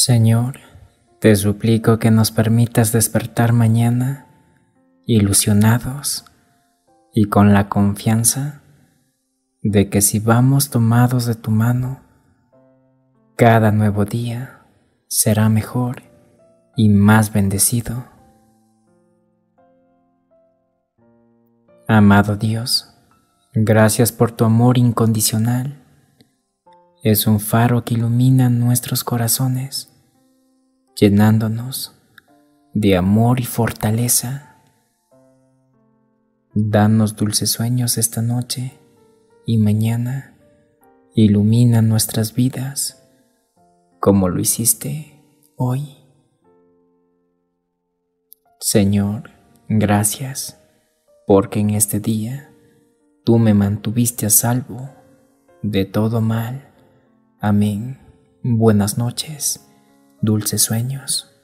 Señor, te suplico que nos permitas despertar mañana ilusionados y con la confianza de que si vamos tomados de tu mano, cada nuevo día será mejor y más bendecido. Amado Dios, gracias por tu amor incondicional. Es un faro que ilumina nuestros corazones, llenándonos de amor y fortaleza. Danos dulces sueños esta noche y mañana. Ilumina nuestras vidas como lo hiciste hoy. Señor, gracias, porque en este día tú me mantuviste a salvo de todo mal. Amén. Buenas noches, dulces sueños.